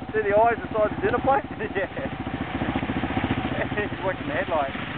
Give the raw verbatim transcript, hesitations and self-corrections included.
See the eyes inside the dinner plate? Yeah. He's watching the headlights.